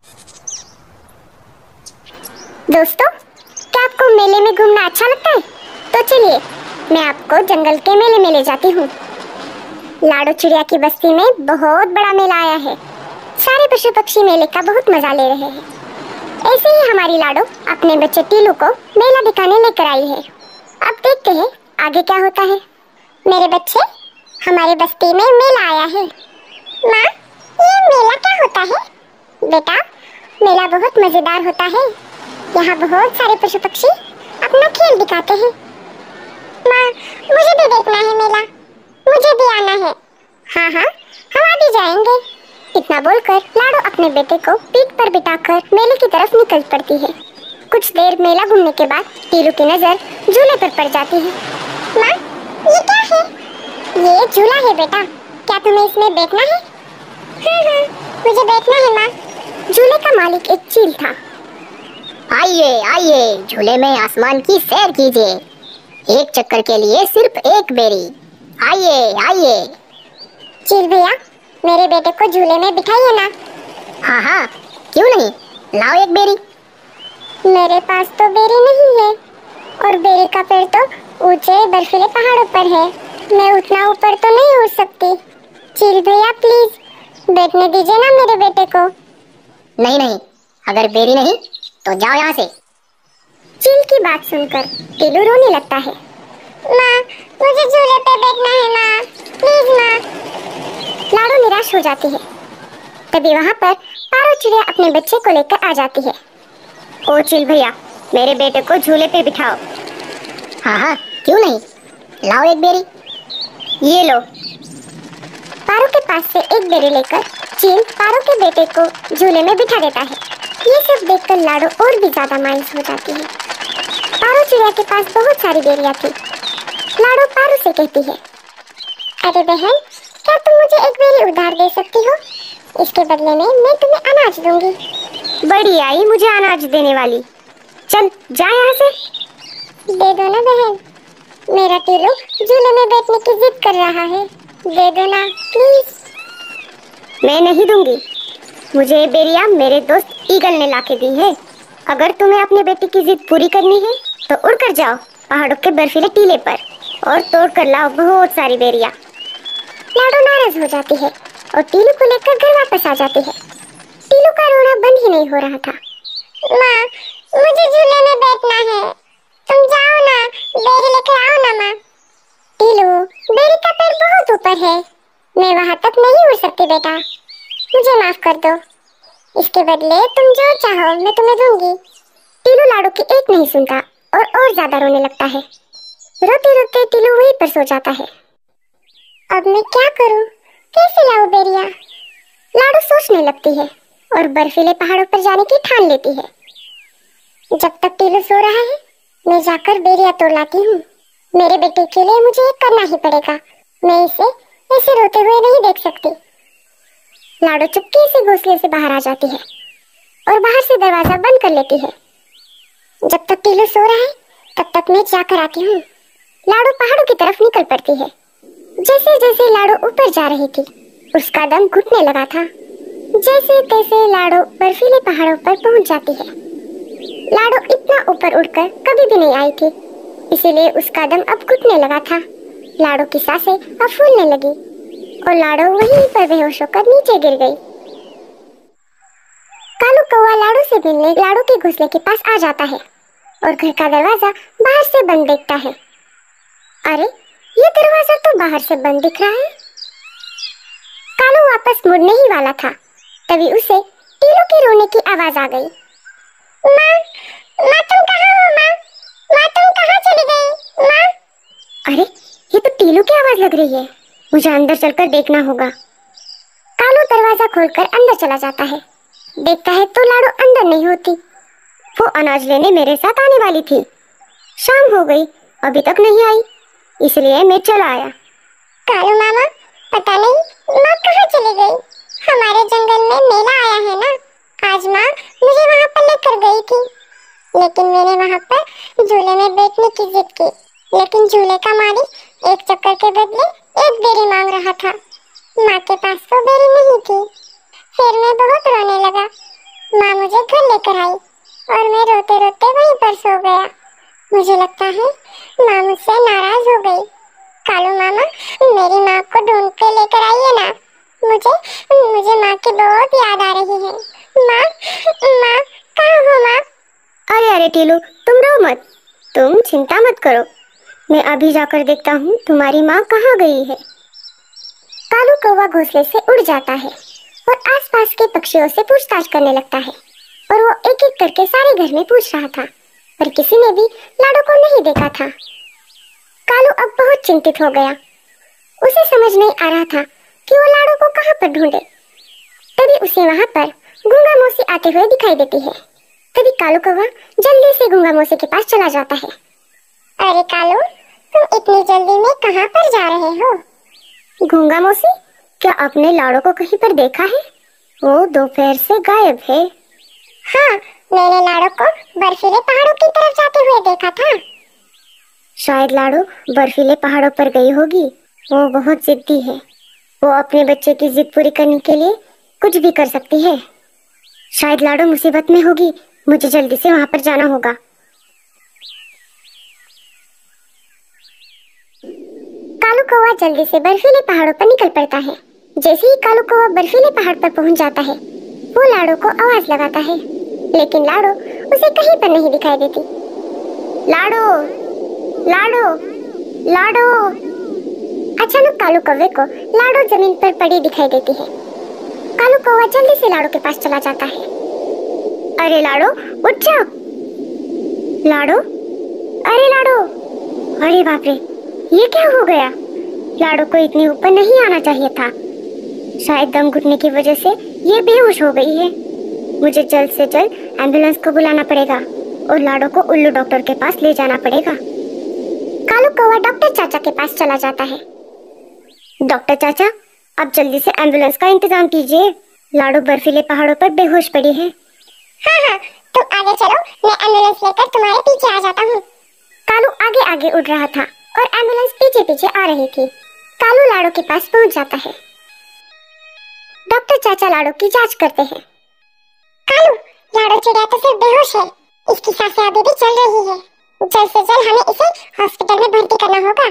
दोस्तों, क्या आपको मेले में घूमना अच्छा लगता है? तो चलिए मैं आपको जंगल के मेले में ले जाती हूँ। लाडो चिड़िया की बस्ती में बहुत बड़ा मेला आया है। सारे पशु पक्षी मेले का बहुत मजा ले रहे हैं। ऐसे ही हमारी लाडो अपने बच्चे टीलू को मेला दिखाने लेकर आई है। अब देखते हैं आगे क्या होता है। मेरे बच्चे, हमारे बस्ती में मेला आया है। माँ, ये मेला क्या होता है? बेटा, मेला बहुत मजेदार होता है। यहाँ बहुत सारे पशु पक्षी अपना खेल दिखाते हैं। माँ, मुझे भी देखना है मेला, मुझे भी आना है। हाँ हाँ, हम अभी जाएंगे। इतना बोलकर लाडो अपने बेटे को पीठ पर बिठाकर मेले की तरफ निकल पड़ती है। कुछ देर मेला घूमने के बाद टीलू की नजर झूले पर पड़ जाती है। माँ, ये क्या है? ये झूला है बेटा, क्या तुम्हें इसमें बैठना है? हाँ, मुझे बैठना है माँ। झूले का मालिक एक चील था। आइए आइए, झूले में आसमान की सैर कीजिए। एक चक्कर के लिए सिर्फ एक बेरी। आइए आइए। चील भैया, मेरे बेटे को झूले में बिठाइए ना। हाँ हाँ, क्यों नहीं, लाओ एक बेरी। मेरे पास तो बेरी नहीं है, और बेरी का पेड़ तो ऊंचे बर्फीले पहाड़ों पर है। मैं उतना ऊपर तो नहीं उड़ सकती। चील भैया प्लीज बैठने दीजिए ना मेरे बेटे को। नहीं नहीं, अगर बेरी नहीं तो जाओ यहाँ से। चील की बात सुनकर टीलू रोने लगता है। माँ, मुझे झूले पे बैठना है माँ, प्लीज माँ। लाडो निराश हो जाती है। तभी वहाँ पर पारो चिड़िया अपने बच्चे को लेकर आ जाती है। ओ चील भैया, मेरे बेटे को झूले पे बिठाओ। हाँ हाँ, क्यों नहीं, लाओ एक बेरी। ये लो। पारो के पास से एक बेरी लेकर चील पारो के बेटे को झूले में बिठा देता है। ये सब देखकर लाडो और भी ज्यादा मायूस हो जाती है। पारो चिड़िया के पास बहुत सारी बेरियां थी। लाडो पारो से कहती है, अरे बहन, क्या तुम मुझे एक बेरी उधार दे सकती हो? इसके बदले में मैं तुम्हें अनाज दूंगी। बड़ी आई मुझे अनाज देने वाली, चल जा यहाँ से। दे दो ना बहन, मेरा टीलू झूले में बैठने की जिद कर रहा है। दे दो ना प्लीज। मैं नहीं दूंगी, मुझे ये बेरिया मेरे दोस्त ईगल ने लाके दी है। अगर तुम्हें अपने बेटे की जिद पूरी करनी है तो उड़कर जाओ पहाड़ों के बर्फीले टीले पर और तोड़ कर लाओ बहुत सारी बेरिया। लाडो नाराज हो जाती है और टीलू को लेकर घर वापस आ जाती है। टीलू का रोना बंद ही नहीं हो रहा था। माँ, मुझे झूले में बैठना है, तुम जाओ ना, बेरी लेकर आओ ना माँ। टीलू, बेरी का पेड़ बहुत ऊपर है, मैं वहाँ तक नहीं उड़ सकती बेटा, मुझे माफ कर दो। इसके बदले तुम जो चाहो मैं तुम्हें दूंगी। टीलू लाडो की एक नहीं सुनता और ज्यादा रोने लगता है। रोते रोते टीलू वहीं पर सो जाता है। अब मैं क्या करूं? कैसे लाऊं बेरिया? लाडो सोचने लगती है और बर्फीले पहाड़ों पर जाने की ठान लेती है। जब तक टीलू सो रहा है मैं जाकर बेरिया तोड़ लाती हूँ। मेरे बेटे के लिए मुझे ये करना ही पड़ेगा, मैं इसे ऐसे रोते हुए नहीं देख सकती। लाडो चुपके से घोंसले से बाहर आ जाती है और बाहर से दरवाजा बंद कर लेती है। जब तक टीलू सो रहा है तब तक मैं जाकर आती हूँ। लाडो पहाड़ों की तरफ निकल पड़ती है। जैसे जैसे लाडो ऊपर जा रही थी उसका दम घुटने लगा था। जैसे तैसे लाडो बर्फीले पहाड़ों पर पहुंच जाती है। लाडो इतना ऊपर उड़कर कभी भी नहीं आई थी, इसीलिए उसका दम अब घुटने लगा था। लाडो की सांसें अब फूलने लगी और लाडो वहीं पर बेहोश होकर नीचे गिर गई। कालू कौवा लाडो से मिलने लाडो के घोंसले के पास आ जाता है और घर का दरवाजा बाहर से बंद देखता है। अरे, ये दरवाजा तो बाहर से बंद दिख रहा है। कालू वापस मुड़ने ही वाला था, तभी उसे टीलू के रोने की आवाज आ गई। माँ, माँ तुम कहाँ हो माँ? माँ तुम कहाँ चली गई माँ? अरे, ये तो टीलू की आवाज लग रही है, मुझे अंदर चलकर देखना होगा। कालू दरवाजा खोलकर अंदर चला जाता है। देखता है तो लाडो अंदर नहीं होती। वो अनाज लेने मेरे साथ आने वाली थी। शाम हो गई, अभी तक नहीं आई, इसलिए मैं चला आया। कालू मामा, पता नहीं माँ कहाँ चली गई। हमारे जंगल में मेला आया है ना, आज माँ मुझे वहाँ पर लेकर गई थी, लेकिन मैंने वहाँ पर झूले में बैठने की जिद की, लेकिन झूले का मालिक एक चक्कर के बदले एक बेरी मांग रहा था। माँ के पास तो बेरी नहीं थी। फिर मैं बहुत रोने लगा। मुझे घर लेकर आई और मैं रोते रोते वहीं पर सो गया। मुझे लगता है माँ मुझसे नाराज हो गई। कालू मामा, मेरी माँ को ढूंढ के लेकर आइए ना। मुझे मुझे माँ की बहुत याद आ रही है। माँ, माँ, कहाँ हो माँ? अरे अरे टीलू, तुम रो मत, तुम चिंता मत करो, मैं अभी जाकर देखता हूँ तुम्हारी माँ कहाँ गई है। कालू कौवा घोंसले से उड़ जाता है और आसपास के पक्षियों से पूछताछ करने लगता है और वो एक एक करके सारे घर में पूछ रहा था, पर किसी ने भी लाडो को नहीं देखा था। कालू अब बहुत चिंतित हो गया। उसे समझ नहीं आ रहा था कि वो लाडो को कहाँ पर ढूंढे। तभी उसे वहाँ पर गूंगा मौसी आते हुए दिखाई देती है। तभी कालू कौवा जल्दी से गूंगा मौसी के पास चला जाता है। अरे कालू, तुम इतनी जल्दी में कहाँ पर जा रहे हो? गूंगा मौसी, क्या आपने लाडो को कहीं पर देखा है? वो दोपहर से गायब है। हाँ, मैंने लाडो को बर्फीले पहाड़ों की तरफ जाते हुए देखा था। शायद लाडो बर्फीले पहाड़ों पर गई होगी। वो बहुत जिद्दी है, वो अपने बच्चे की जिद पूरी करने के लिए कुछ भी कर सकती है। शायद लाडो मुसीबत में होगी, मुझे जल्दी से वहां पर जाना होगा। कालू कौवा जल्दी से बर्फीले पहाड़ों पर निकल पड़ता है। जैसे ही कालू कौवा बर्फीले पहाड़ पर पहुंच जाता है, वो लाडो को आवाज लगाता है, लेकिन लाडो उसे कहीं पर नहीं दिखाई देती। लाडो, लाडो, लाडो। अचानक कालू कौवे को लाडो जमीन पर पड़ी दिखाई देती है। कालू कौवा जल्दी से लाडो के पास चला जाता है। अरे लाडो, उठ जा। लाडो, अरे लाडो, अरे बाप रे, ये क्या हो गया? लाडो को इतने ऊपर नहीं आना चाहिए था। शायद दम घुटने की वजह से ये बेहोश हो गई है। मुझे जल्द से जल्द एम्बुलेंस को बुलाना पड़ेगा और लाडो को उल्लू डॉक्टर के पास ले जाना पड़ेगा। कालू कौवा डॉक्टर चाचा के पास चला जाता है। डॉक्टर चाचा, आप जल्दी से एम्बुलेंस का इंतजाम कीजिए। लाडो बर्फीले पहाड़ों पर बेहोश पड़ी है। हाँ हाँ, तुम आगे चलो, मैं एम्बुलेंस लेकर तुम्हारे पीछे आ जाता हूँ। कालू आगे आगे उड़ रहा था और एम्बुलेंस पीछे पीछे आ रही थी। कालू लाडो के पास पहुंच जाता है। डॉक्टर चाचा लाडो की जांच करते हैं। कालू, लाडो चिड़िया तो सिर्फ बेहोश है, इसकी सांसें अभी भी चल रही है। जल्द से जल्द हमें इसे हॉस्पिटल में भर्ती करना होगा।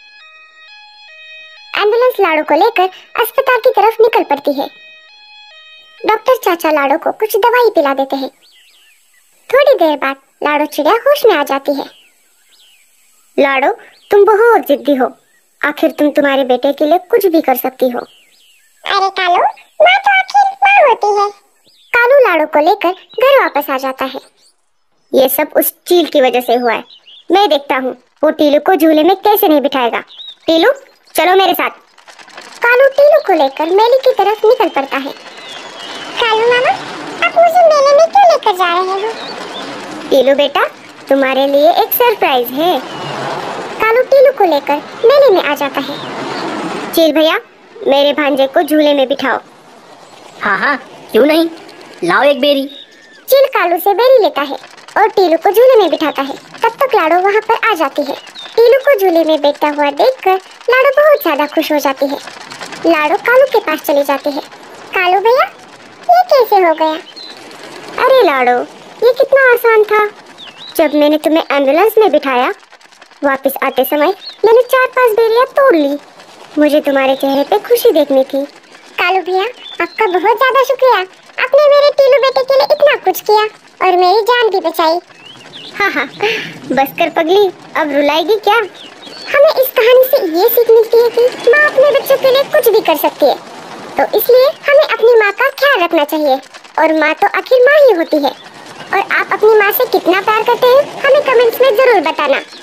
एम्बुलेंस लाडो को लेकर अस्पताल की तरफ निकल पड़ती है। डॉक्टर चाचा लाडो को कुछ दवाई पिला देते हैं। थोड़ी देर बाद लाडो चिड़िया होश में आ जाती है। लाडो, तुम बहुत जिद्दी हो, आखिर तुम तुम्हारे बेटे के लिए कुछ भी कर सकती हो। अरे कालू, माँ तो आखिर माँ होती है। कालू लाडो को लेकर घर वापस आ जाता है। ये सब उस चील की वजह से हुआ है। मैं देखता हूँ वो टीलू को झूले में कैसे नहीं बिठाएगा। टीलू, चलो मेरे साथ। कालू टीलू को लेकर मेले की तरफ निकल पड़ता है। कालू मामा, आप मुझे मेले में क्यों लेकर जा रहे हो? टीलू बेटा, तुम्हारे लिए एक सरप्राइज है। कालू टीलू को लेकर मेले में आ जाता है। चील भैया, मेरे भांजे को झूले में बिठाओ। हाँ हाँ, क्यों नहीं, लाओ एक बेरी। चील कालू से बेरी लेता है और टीलू को झूले में बिठाता है। तब तक लाडो वहाँ पर आ जाती है। टीलू को झूले में बैठा हुआ देखकर लाडो बहुत ज्यादा खुश हो जाती है। लाडो कालू के पास चली जाती है। कालू भैया, ये कैसे हो गया? अरे लाडो, ये कितना आसान था। जब मैंने तुम्हें एम्बुलेंस में बिठाया, वापस आते समय मैंने 4-5 बेरियां तोड़ ली। मुझे तुम्हारे चेहरे पे खुशी देखनी थी। कालू भैया, आपका बहुत ज्यादा शुक्रिया। आपने मेरे टीलू बेटे के लिए इतना कुछ किया और मेरी जान भी बचाई। हाँ हाँ, बस कर पगली, अब रुलाएगी क्या? हमें इस कहानी से ये सीख मिलती है कि माँ अपने बच्चों के लिए कुछ भी कर सकती है, तो इसलिए हमें अपनी माँ का ख्याल रखना चाहिए। और माँ तो आखिर माँ ही होती है। और आप अपनी माँ से कितना प्यार करते हैं, हमें कमेंट्स में जरूर बताना।